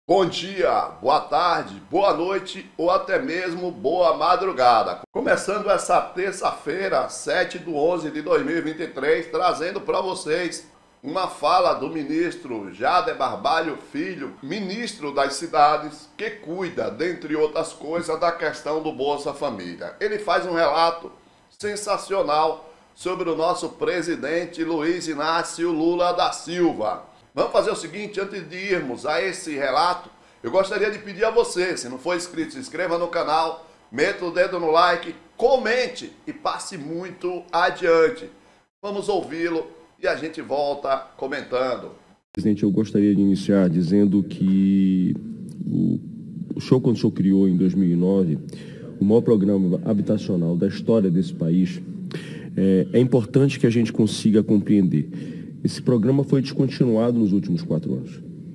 Bom dia, boa tarde, boa noite ou até mesmo boa madrugada. Começando essa terça-feira, 7/11/2023, trazendo para vocês uma fala do ministro Jader Barbalho Filho, ministro das cidades, que cuida, dentre outras coisas, da questão do Bolsa Família. Ele faz um relato sensacional sobre o nosso presidente Luiz Inácio Lula da Silva. Vamos fazer o seguinte, antes de irmos a esse relato, eu gostaria de pedir a você, se não for inscrito, se inscreva no canal, meta o dedo no like, comente e passe muito adiante. Vamos ouvi-lo e a gente volta comentando. Presidente, eu gostaria de iniciar dizendo que o senhor, quando o senhor criou em 2009, o maior programa habitacional da história desse país, é importante que a gente consiga compreender. Esse programa foi descontinuado nos últimos 4 anos.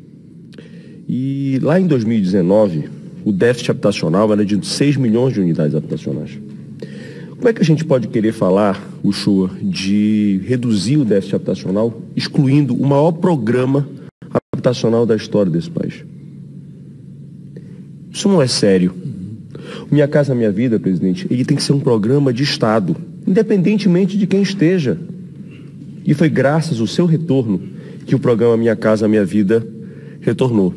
E lá em 2019, o déficit habitacional era de 6 milhões de unidades habitacionais. Como é que a gente pode querer falar, o senhor, de reduzir o déficit habitacional, excluindo o maior programa habitacional da história desse país? Isso não é sério. Minha Casa Minha Vida, presidente, ele tem que ser um programa de Estado, independentemente de quem esteja. E foi graças ao seu retorno que o programa Minha Casa Minha Vida retornou.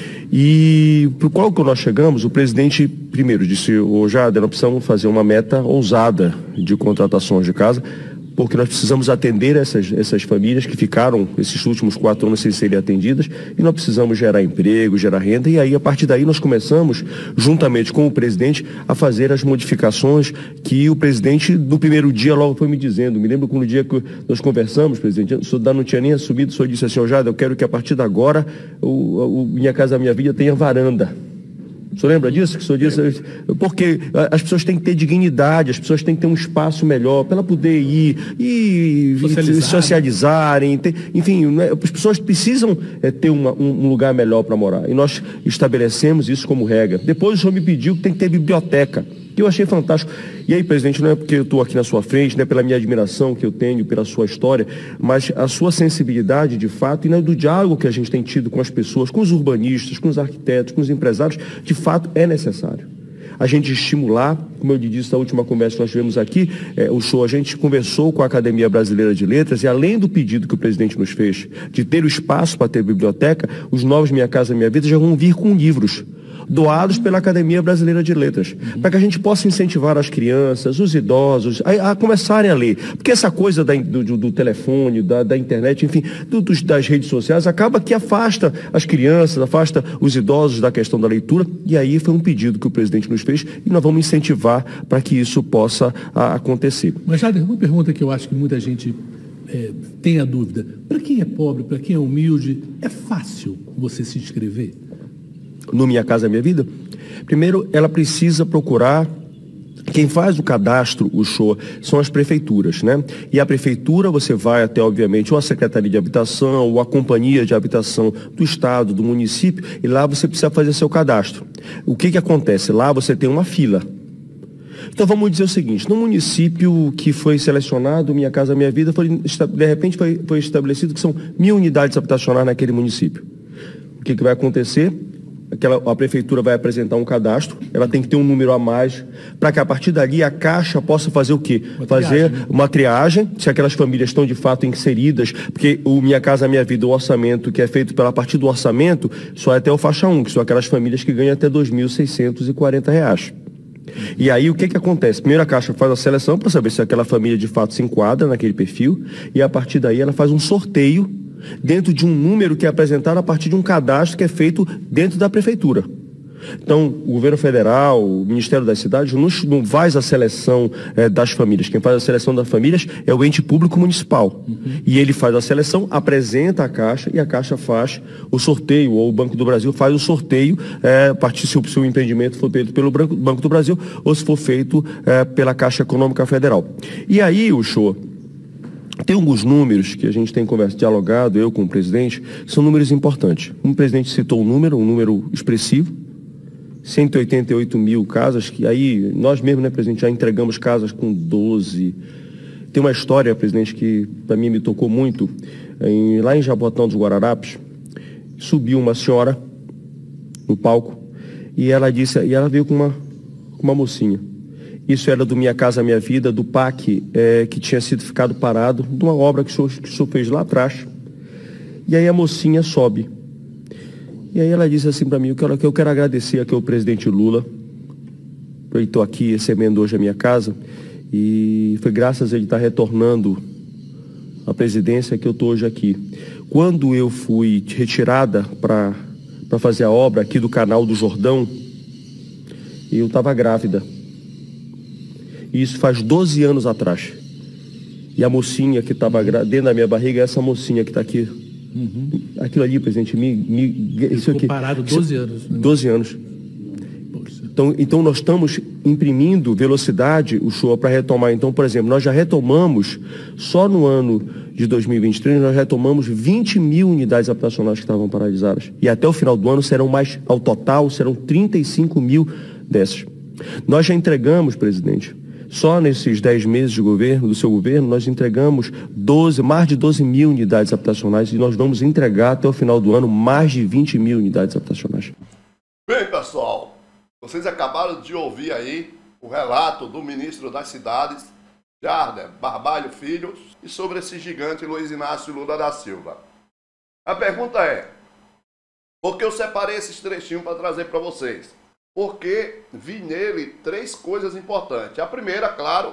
E para o qual que nós chegamos, o presidente primeiro disse, ô Jader, nós precisamos fazer uma meta ousada de contratações de casa, porque nós precisamos atender essas famílias que ficaram esses últimos 4 anos sem serem atendidas, e nós precisamos gerar emprego, gerar renda, e aí a partir daí nós começamos, juntamente com o presidente, a fazer as modificações que o presidente, no primeiro dia, logo foi me dizendo. Me lembro que no dia que nós conversamos, presidente, o senhor não tinha nem assumido, o senhor disse assim, ô Jader, eu quero que a partir de agora o Minha Casa Minha Vida tenha varanda. O senhor lembra disso? Que o senhor disse? Porque as pessoas têm que ter dignidade, as pessoas têm que ter um espaço melhor para ela poder ir e socializarem. Enfim, né? As pessoas precisam ter um lugar melhor para morar. E nós estabelecemos isso como regra. Depois o senhor me pediu que tem que ter biblioteca, que eu achei fantástico. E aí, presidente, não é porque eu estou aqui na sua frente, não é pela minha admiração que eu tenho pela sua história, mas a sua sensibilidade, de fato, e não é do diálogo que a gente tem tido com as pessoas, com os urbanistas, com os arquitetos, com os empresários, de fato, é necessário. A gente estimular, como eu disse na última conversa que nós tivemos aqui, a gente conversou com a Academia Brasileira de Letras e, além do pedido que o presidente nos fez de ter o espaço para ter biblioteca, os novos Minha Casa Minha Vida já vão vir com livros doados pela Academia Brasileira de Letras, para que a gente possa incentivar as crianças, os idosos, a começarem a ler. Porque essa coisa do telefone, da internet, enfim, das redes sociais, acaba que afasta as crianças, afasta os idosos da questão da leitura, e aí foi um pedido que o presidente nos fez, e nós vamos incentivar para que isso possa acontecer. Mas, Jader, uma pergunta que eu acho que muita gente tem a dúvida. Para quem é pobre, para quem é humilde, é fácil você se inscrever? No Minha Casa Minha Vida? Primeiro, ela precisa procurar. Quem faz o cadastro, o show, são as prefeituras, né? E a prefeitura, você vai até, obviamente, ou a Secretaria de Habitação, ou a Companhia de Habitação do Estado, do município, e lá você precisa fazer seu cadastro. O que acontece? Lá você tem uma fila. Então vamos dizer o seguinte, no município que foi selecionado, Minha Casa Minha Vida, de repente foi estabelecido que são 1.000 unidades habitacionais naquele município. O que vai acontecer? A prefeitura vai apresentar um cadastro, ela tem que ter um número a mais, para que a partir dali a Caixa possa fazer o quê? Fazer uma triagem, se aquelas famílias estão de fato inseridas, porque o Minha Casa Minha Vida, o orçamento que é feito pela partir do orçamento, só é até o faixa 1, que são aquelas famílias que ganham até R$ 2.640. E aí o que acontece? Primeiro a Caixa faz a seleção para saber se aquela família de fato se enquadra naquele perfil, e a partir daí ela faz um sorteio dentro de um número que é apresentado a partir de um cadastro que é feito dentro da prefeitura. Então, o governo federal, o Ministério das Cidades, não faz a seleção das famílias. Quem faz a seleção das famílias é o ente público municipal. E ele faz a seleção, apresenta a Caixa, e a Caixa faz o sorteio, ou o Banco do Brasil faz o sorteio, a partir se o empreendimento for feito pelo Banco do Brasil, ou se for feito pela Caixa Econômica Federal. E aí, tem alguns números que a gente tem dialogado, eu com o presidente, são números importantes. O presidente citou um número expressivo, 188 mil casas, que aí nós mesmos, né, presidente, já entregamos casas com 12. Tem uma história, presidente, que para mim me tocou muito. Lá em Jabotão dos Guararapes, subiu uma senhora no palco, e ela disse, e ela veio com uma mocinha. Isso era do Minha Casa Minha Vida, do PAC, que tinha sido ficado parado, de uma obra que o senhor fez lá atrás. E aí a mocinha sobe. E aí ela disse assim para mim, que eu quero agradecer aqui ao presidente Lula, eu estou aqui recebendo hoje a minha casa, e foi graças a ele estar retornando à presidência que eu estou hoje aqui. Quando eu fui retirada para fazer a obra aqui do Canal do Jordão, eu estava grávida. E isso faz 12 anos atrás. E a mocinha que estava dentro da minha barriga é essa mocinha que está aqui. Aquilo ali, presidente, isso aqui. Parado 12 anos. Né? 12 anos. Então nós estamos imprimindo velocidade, o show, para retomar. Então, por exemplo, nós já retomamos, só no ano de 2023, nós retomamos 20 mil unidades habitacionais que estavam paralisadas. E até o final do ano serão mais, ao total, serão 35 mil dessas. Nós já entregamos, presidente, só nesses 10 meses de governo, do seu governo, nós entregamos mais de 12 mil unidades habitacionais e nós vamos entregar até o final do ano mais de 20 mil unidades habitacionais. Bem, pessoal, vocês acabaram de ouvir aí o relato do ministro das Cidades, Jarder Barbalho Filho, e sobre esse gigante Luiz Inácio Lula da Silva. A pergunta é, por que eu separei esses trechinhos para trazer para vocês? Porque vi nele 3 coisas importantes. A primeira, claro,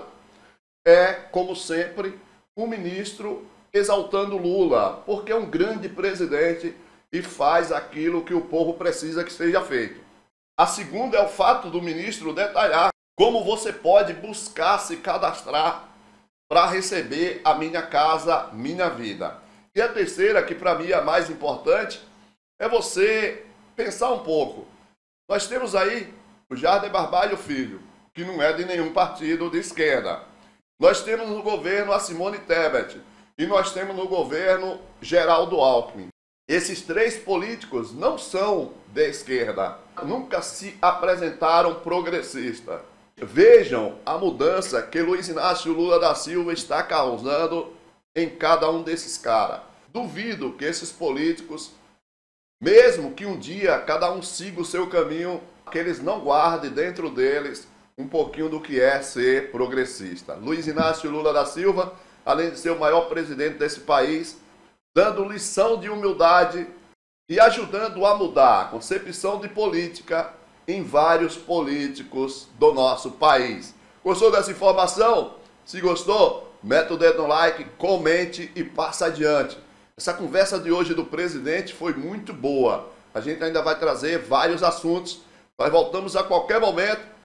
é, como sempre, o ministro exaltando Lula, porque é um grande presidente e faz aquilo que o povo precisa que seja feito. A segunda é o fato do ministro detalhar como você pode buscar se cadastrar para receber a Minha Casa Minha Vida. E a terceira, que para mim é a mais importante, é você pensar um pouco. Nós temos aí o Jarder Barbalho Filho, que não é de nenhum partido de esquerda. Nós temos no governo a Simone Tebet e nós temos no governo Geraldo Alckmin. Esses 3 políticos não são de esquerda, nunca se apresentaram progressistas. Vejam a mudança que Luiz Inácio Lula da Silva está causando em cada um desses caras. Duvido que esses políticos, mesmo que um dia cada um siga o seu caminho, que eles não guardem dentro deles um pouquinho do que é ser progressista. Luiz Inácio Lula da Silva, além de ser o maior presidente desse país, dando lição de humildade e ajudando a mudar a concepção de política em vários políticos do nosso país. Gostou dessa informação? Se gostou, mete o dedo no like, comente e passa adiante. Essa conversa de hoje do presidente foi muito boa. A gente ainda vai trazer vários assuntos. Nós voltamos a qualquer momento